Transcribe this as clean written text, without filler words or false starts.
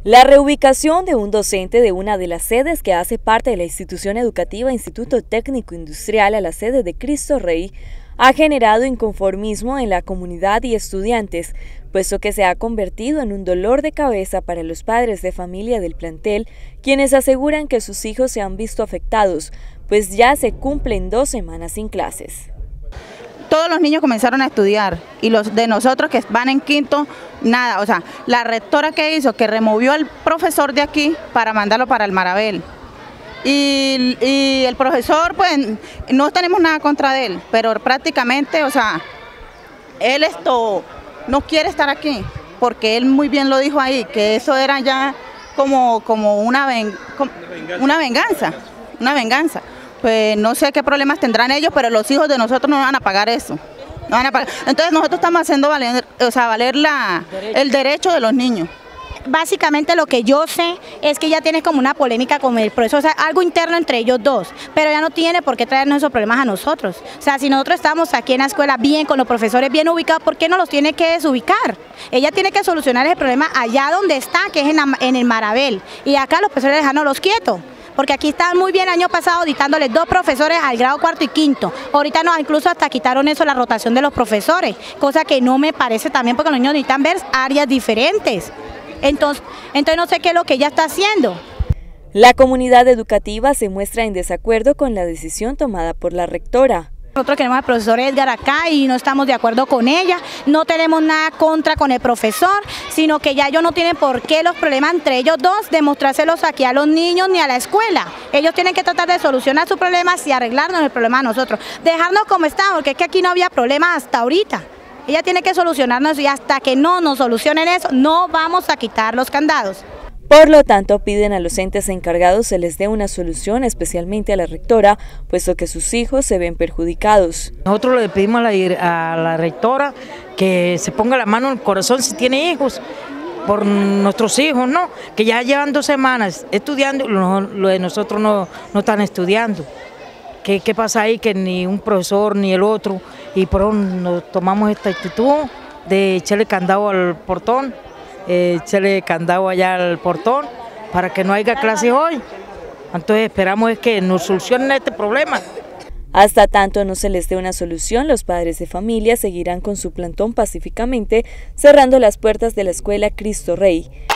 La reubicación de un docente de una de las sedes que hace parte de la institución educativa Instituto Técnico Industrial a la sede de Cristo Rey ha generado inconformismo en la comunidad y estudiantes, puesto que se ha convertido en un dolor de cabeza para los padres de familia del plantel, quienes aseguran que sus hijos se han visto afectados, pues ya se cumplen 2 semanas sin clases. Todos los niños comenzaron a estudiar y los de nosotros que van en quinto, nada, o sea, la rectora que hizo, que removió al profesor de aquí para mandarlo para el Marabel. Y el profesor, pues, no tenemos nada contra él, pero prácticamente, o sea, él no quiere estar aquí, porque él muy bien lo dijo ahí, que eso era ya como una venganza. Pues no sé qué problemas tendrán ellos, pero los hijos de nosotros no van a pagar eso. No van a pagar. Entonces nosotros estamos haciendo valer el derecho de los niños. Básicamente lo que yo sé es que ella tiene como una polémica con el profesor, o sea, algo interno entre ellos dos, pero ella no tiene por qué traernos esos problemas a nosotros. O sea, si nosotros estamos aquí en la escuela bien, con los profesores bien ubicados, ¿por qué no los tiene que desubicar? Ella tiene que solucionar el problema allá donde está, que es en el Marabel, y acá los profesores dejándolos quietos. Porque aquí estaban muy bien el año pasado dictándoles 2 profesores al grado 4 y 5. Ahorita no, incluso hasta quitaron eso, la rotación de los profesores, cosa que no me parece también porque los niños necesitan ver áreas diferentes. Entonces no sé qué es lo que ella está haciendo. La comunidad educativa se muestra en desacuerdo con la decisión tomada por la rectora. Nosotros queremos al profesor Edgar acá y no estamos de acuerdo con ella, no tenemos nada contra con el profesor, sino que ya ellos no tienen por qué los problemas entre ellos dos demostrárselos aquí a los niños ni a la escuela. Ellos tienen que tratar de solucionar sus problemas y arreglarnos el problema a nosotros, dejarnos como estamos, porque es que aquí no había problemas hasta ahorita. Ella tiene que solucionarnos y hasta que no nos solucionen eso, no vamos a quitar los candados. Por lo tanto, piden a los entes encargados se les dé una solución, especialmente a la rectora, puesto que sus hijos se ven perjudicados. Nosotros le pedimos a la rectora que se ponga la mano en el corazón si tiene hijos, por nuestros hijos, ¿no? Que ya llevan 2 semanas estudiando, lo de nosotros no están estudiando. ¿Qué pasa ahí? Que ni un profesor ni el otro, y por eso nos tomamos esta actitud de echarle candado al portón. Echarle candado allá al portón para que no haya clases hoy. Entonces esperamos es que nos solucionen este problema. Hasta tanto no se les dé una solución, los padres de familia seguirán con su plantón pacíficamente, cerrando las puertas de la escuela Cristo Rey.